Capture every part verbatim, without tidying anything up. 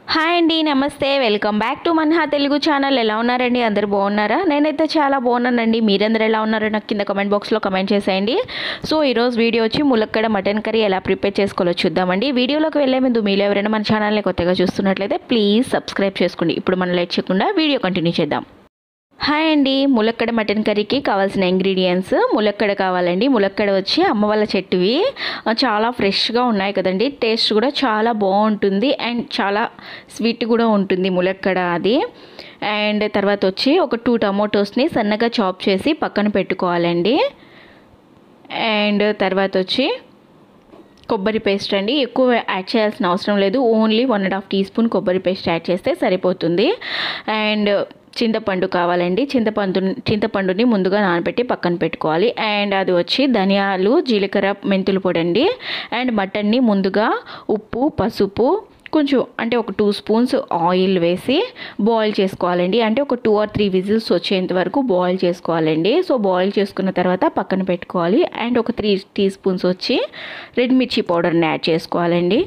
Hi అండి, నమస్తే. Welcome back to మన్హా తెలుగు ఛానల్. ఎలా ఉన్నారండి? అందరు బాగున్నారా? నేనైతే చాలా బాగున్నానండి. మీరందరూ ఎలా ఉన్నారో నాకు కింద కమెంట్ బాక్స్లో కమెంట్ చేసేయండి. సో ఈరోజు వీడియో వచ్చి ములక్కడ మటన్ కర్రీ ఎలా ప్రిపేర్ చేసుకోవాలో చూద్దామండి. వీడియోలోకి వెళ్ళే ముందు మీరు ఎవరైనా మన ఛానల్ని కొత్తగా చూస్తున్నట్లయితే ప్లీజ్ సబ్స్క్రైబ్ చేసుకోండి. ఇప్పుడు మనం లేట్ చేయకుండా వీడియో కంటిన్యూ చేద్దాం. హాయ్ అండి, ములక్కడ మటన్ కర్రీకి కావాల్సిన ఇంగ్రీడియంట్స్ ములక్కడ కావాలండి. ములక్కడ వచ్చి అమ్మ వాళ్ళ చెట్టువి, చాలా ఫ్రెష్గా ఉన్నాయి కదండి. టేస్ట్ కూడా చాలా బాగుంటుంది అండ్ చాలా స్వీట్ కూడా ఉంటుంది ములక్కడ అది. అండ్ తర్వాత వచ్చి ఒక టూ టమాటోస్ని సన్నగా చాప్ చేసి పక్కన పెట్టుకోవాలండి. అండ్ తర్వాత వచ్చి కొబ్బరి పేస్ట్ అండి. ఎక్కువ యాడ్ చేయాల్సిన అవసరం లేదు, only one and half tea spoon కొబ్బరి పేస్ట్ యాడ్ చేస్తే సరిపోతుంది. అండ్ చింతపండు కావాలండి. చింతపండు చింతపండుని ముందుగా నానబెట్టి పక్కన పెట్టుకోవాలి. అండ్ అది వచ్చి ధనియాలు, జీలకర్ర, మెంతులు పొడి అండి. అండ్ మటన్ని ముందుగా ఉప్పు, పసుపు, కొంచెం అంటే ఒక టూ స్పూన్స్ ఆయిల్ వేసి బాయిల్ చేసుకోవాలండి. అంటే ఒక టూ ఆర్ త్రీ విజిల్స్ వచ్చేంత వరకు బాయిల్ చేసుకోవాలండి. సో బాయిల్ చేసుకున్న తర్వాత పక్కన పెట్టుకోవాలి. అండ్ ఒక త్రీ టీ స్పూన్స్ వచ్చి రెడ్ మిర్చి పౌడర్ని యాడ్ చేసుకోవాలండి.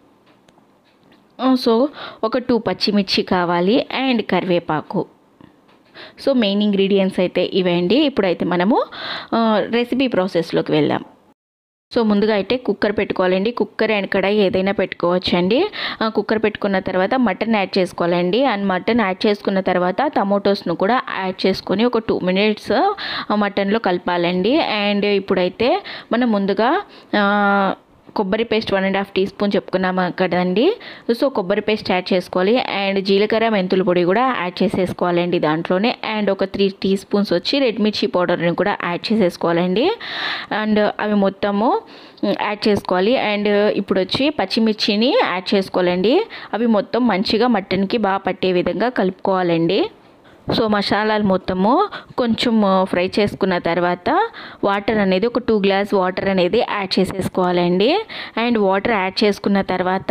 సో ఒక టూ పచ్చిమిర్చి కావాలి అండ్ కరివేపాకు. సో మెయిన్ ఇంగ్రీడియంట్స్ అయితే ఇవేండి. ఇప్పుడైతే మనము రెసిపీ ప్రాసెస్లోకి వెళ్దాం. సో ముందుగా అయితే కుక్కర్ పెట్టుకోవాలండి. కుక్కర్ అండ్ కడాయి ఏదైనా పెట్టుకోవచ్చండి. కుక్కర్ పెట్టుకున్న తర్వాత మటన్ యాడ్ చేసుకోవాలండి. అండ్ మటన్ యాడ్ చేసుకున్న తర్వాత టమోటోస్ను కూడా యాడ్ చేసుకొని ఒక టూ మినిట్స్ మటన్లో కలపాలండి. అండ్ ఇప్పుడైతే మనం ముందుగా కొబ్బరి paste one and half tea spoon చెప్పుకున్నాము కదండి. సో కొబ్బరి పేస్ట్ యాడ్ చేసుకోవాలి. అండ్ జీలకర్ర, మెంతుల పొడి కూడా యాడ్ చేసేసుకోవాలండి దాంట్లోనే. అండ్ ఒక త్రీ టీ స్పూన్స్ వచ్చి రెడ్ మిర్చి పౌడర్ని కూడా యాడ్ చేసేసుకోవాలండి. అండ్ అవి మొత్తము యాడ్ చేసుకోవాలి. అండ్ ఇప్పుడు వచ్చి పచ్చిమిర్చిని యాడ్ చేసుకోవాలండి. అవి మొత్తం మంచిగా మటన్కి బాగా పట్టే విధంగా కలుపుకోవాలండి. సో మసాలాలు మొత్తము కొంచెం ఫ్రై చేసుకున్న తర్వాత వాటర్ అనేది ఒక టూ గ్లాస్ వాటర్ అనేది యాడ్ చేసేసుకోవాలండి. అండ్ వాటర్ యాడ్ చేసుకున్న తర్వాత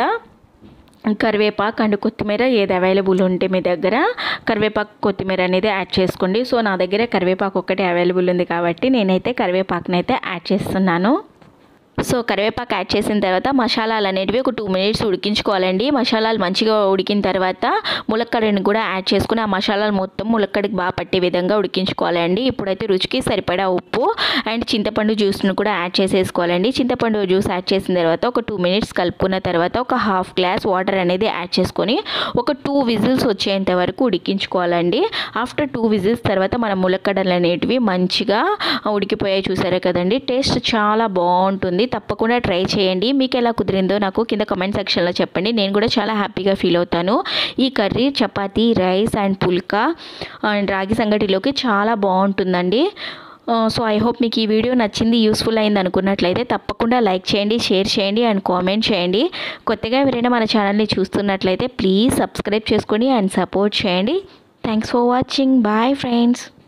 కరివేపాకు అండ్ కొత్తిమీర ఏది అవైలబుల్ ఉంటే మీ దగ్గర కరివేపాకు, కొత్తిమీర అనేది యాడ్ చేసుకోండి. సో నా దగ్గర కరివేపాకు ఒక్కటే అవైలబుల్ ఉంది కాబట్టి నేనైతే కరివేపాకుని అయితే యాడ్ చేస్తున్నాను. సో కరివేపాకు యాడ్ చేసిన తర్వాత మసాలాలు అనేటివి ఒక టూ మినిట్స్ ఉడికించుకోవాలండి. మసాలాలు మంచిగా ఉడికిన తర్వాత ములక్కడని కూడా యాడ్ చేసుకుని ఆ మసాలాలు మొత్తం ములక్కడికి బాగా పట్టే విధంగా ఉడికించుకోవాలండి. ఇప్పుడైతే రుచికి సరిపడా ఉప్పు అండ్ చింతపండు జ్యూస్ను కూడా యాడ్ చేసేసుకోవాలండి. చింతపండు జ్యూస్ యాడ్ చేసిన తర్వాత ఒక టూ మినిట్స్ కలుపుకున్న తర్వాత ఒక హాఫ్ గ్లాస్ వాటర్ అనేది యాడ్ చేసుకొని ఒక టూ విజిల్స్ వచ్చేంత వరకు ఉడికించుకోవాలండి. ఆఫ్టర్ టూ విజిల్స్ తర్వాత మన ములక్కడలు అనేటివి మంచిగా ఉడికిపోయాయి, చూసారా కదండి. టేస్ట్ చాలా బాగుంటుంది, తప్పకుండా ట్రై చేయండి. మీకు ఎలా కుదిరిందో నాకు కింద కమెంట్ సెక్షన్లో చెప్పండి. నేను కూడా చాలా హ్యాపీగా ఫీల్ అవుతాను. ఈ curry chapati, rice and phulka and ragi సంగటిలోకి చాలా బాగుంటుందండి. సో ఐ హోప్ మీకు ఈ వీడియో నచ్చింది, యూస్ఫుల్ అయింది అనుకున్నట్లయితే తప్పకుండా లైక్ చేయండి, షేర్ చేయండి అండ్ కామెంట్ చేయండి. కొత్తగా ఎవరైనా మన ఛానల్ని చూస్తున్నట్లయితే ప్లీజ్ సబ్స్క్రైబ్ చేసుకొని అండ్ సపోర్ట్ చేయండి. Thanks for watching. Bye friends.